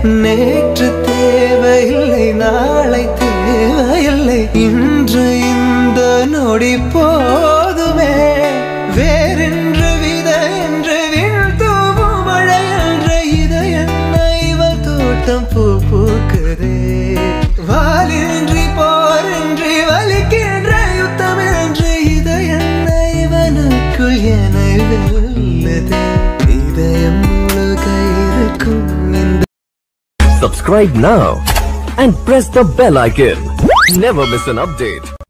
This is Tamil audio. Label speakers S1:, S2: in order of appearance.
S1: நேற்று தேவையில்லை நாளை தேவையில்லை இன்று இந்த நொடி போதுமே வேறென்று விதை என்று வீழ்த்தூவும் மழை என்ற இதை என்ன இவள் தோட்டம் பூ பூக்குதே வாலின்றி போரின்றி வலிக்கின்ற யுத்தம் என்று இதை என்ன இவனுக்குள் என வெல்லுதே இதயம் முழுக இருக்கும் இந்த
S2: Subscribe now and press the bell icon. Never miss an update.